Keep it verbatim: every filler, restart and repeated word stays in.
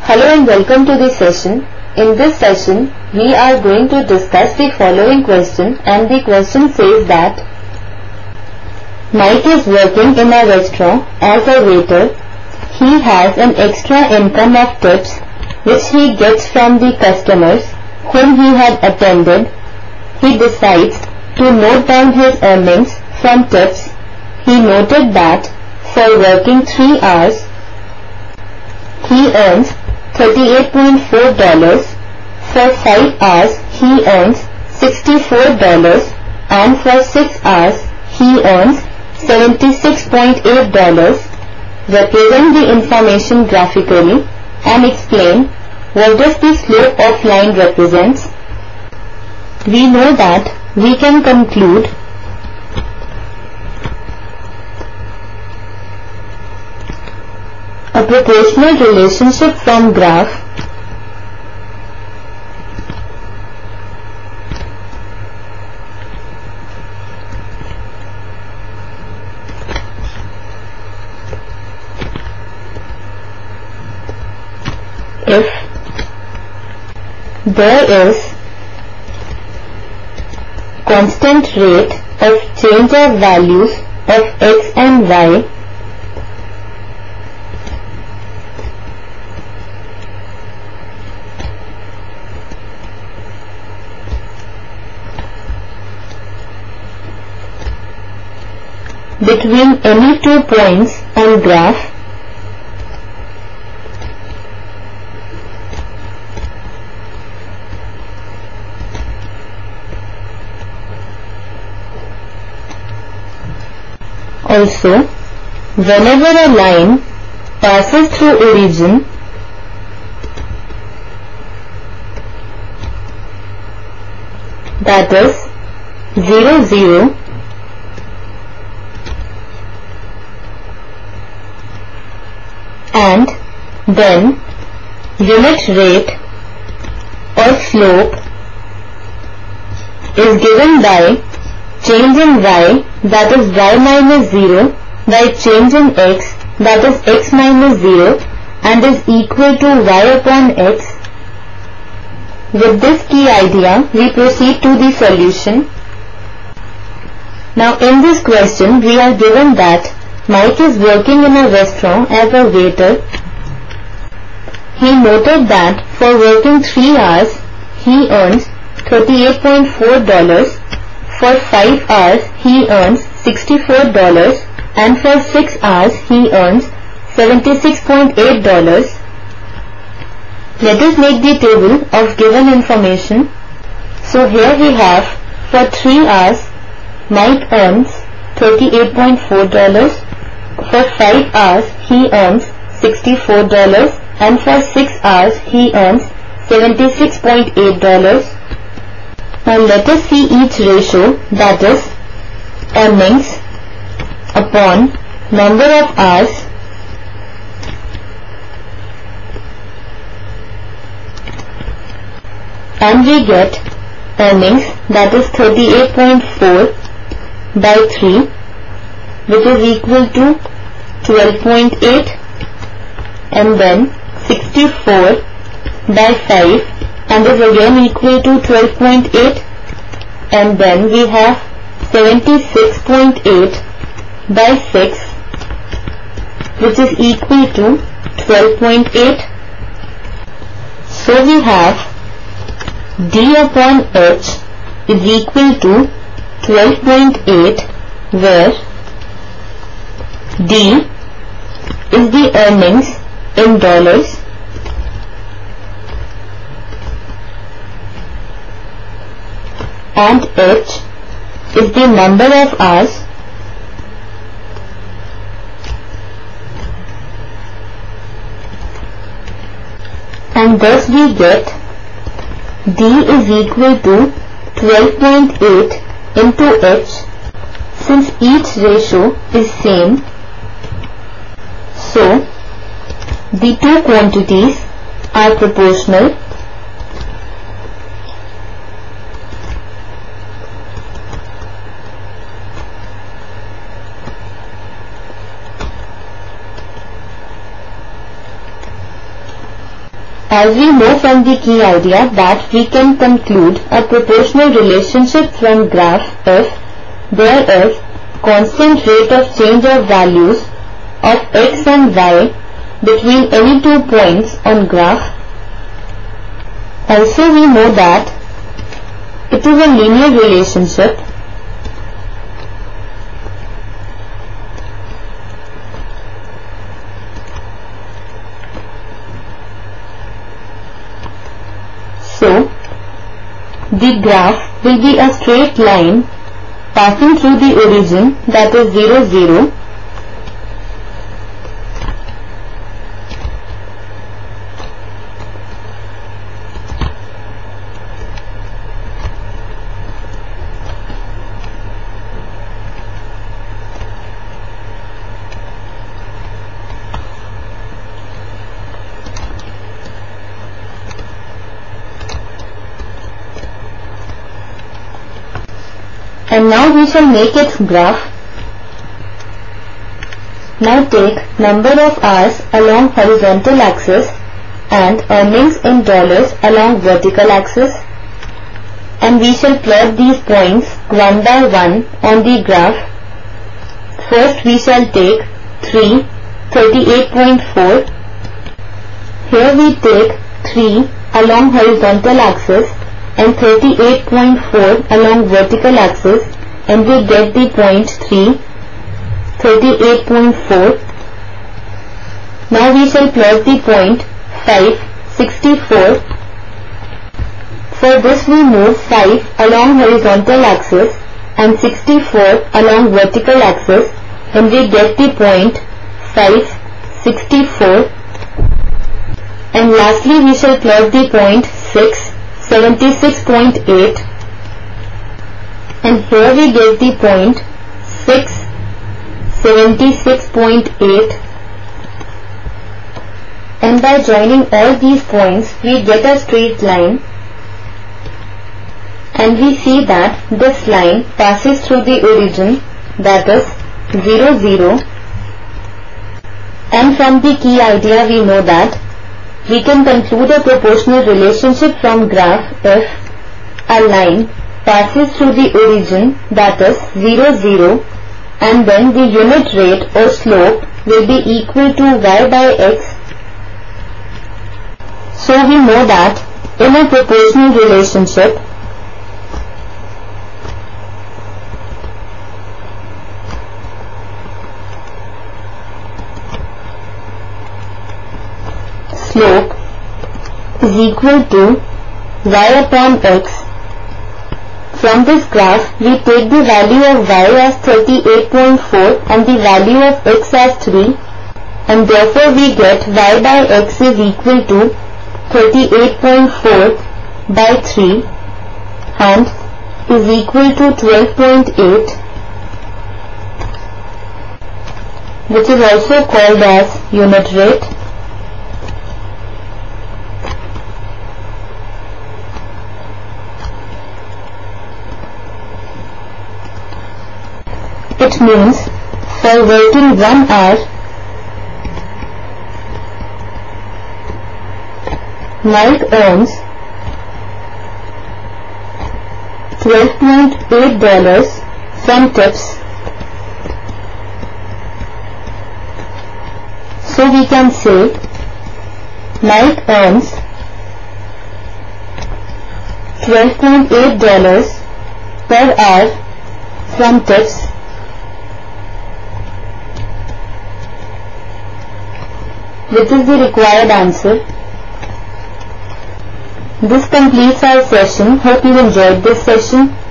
Hello and welcome to this session. In this session, we are going to discuss the following question, and the question says that Mike is working in a restaurant as a waiter. He has an extra income of tips which he gets from the customers whom he had attended. He decides to note down his earnings from tips. He noted that for working three hours, he earns thirty-eight point four dollars, for five hours he earns sixty-four dollars, and for six hours he earns seventy-six point eight dollars. Represent the information graphically and explain what does the slope of line represents. We know that we can conclude a proportional relationship from graph if there is constant rate of change of values of x and y between any two points on graph, also, whenever a line passes through origin, that is zero, zero, and then unit rate or slope is given by change in y, that is y minus zero, by change in x, that is x minus zero, and is equal to y upon x. With this key idea, we proceed to the solution. Now in this question, we are given that Mike is working in a restaurant as a waiter. He noted that for working three hours, he earns thirty-eight point four dollars. For five hours he earns sixty-four dollars, and for six hours he earns seventy-six point eight dollars. Let us make the table of given information. So here we have for three hours Mike earns thirty-eight point four dollars, for five hours he earns sixty-four dollars, and for six hours he earns seventy-six point eight dollars. Now let us see each ratio, that is earnings upon number of hours and we get earnings, that is thirty-eight point four by three, which is equal to twelve point eight, and then sixty-four by five, and is again equal to twelve point eight, and then we have seventy-six point eight by six, which is equal to twelve point eight. So we have D upon H is equal to twelve point eight, where D is the earnings in dollars and H is the number of hours and thus we get D is equal to twelve point eight into H. Since each ratio is same, so the two quantities are proportional. As we know from the key idea that we can conclude a proportional relationship from graph if there is constant rate of change of values of x and y between any two points on graph. Also we know that it is a linear relationship So, the graph will be a straight line passing through the origin, that is zero, zero, and now we shall make its graph. Now take number of hours along horizontal axis and earnings in dollars along vertical axis, and we shall plot these points one by one on the graph. First we shall take three, thirty-eight point four. Here we take three along horizontal axis and thirty-eight point four along vertical axis, and we get the point three, thirty-eight point four. Now we shall plot the point five, sixty-four. For this we move five along horizontal axis and sixty-four along vertical axis, and we get the point five, sixty-four. And lastly we shall plot the point six, seventy-six point eight, and here we get the point six, seventy-six point eight, and by joining all these points we get a straight line, and we see that this line passes through the origin, that is zero, zero, and from the key idea we know that we can conclude a proportional relationship from graph if a line passes through the origin, that is zero, zero, and then the unit rate or slope will be equal to y by x. So we know that in a proportional relationship, slope is equal to y upon x. From this graph, we take the value of y as thirty-eight point four and the value of x as three, and therefore we get y by x is equal to thirty-eight point four by three and is equal to twelve point eight, which is also called as unit rate. It means for working one hour, Mike earns twelve point eight dollars from tips. So we can say Mike earns twelve point eight dollars per hour from tips. Which is the required answer. This completes our session. Hope you enjoyed this session.